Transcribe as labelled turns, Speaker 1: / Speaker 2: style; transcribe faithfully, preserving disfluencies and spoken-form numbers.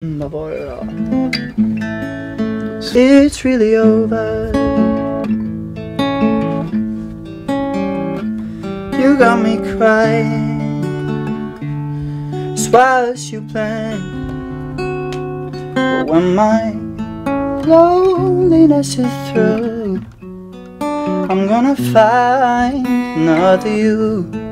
Speaker 1: Ma poi it's really over. You got me crying. It's what you planned. But when my loneliness is through, I'm gonna find another you.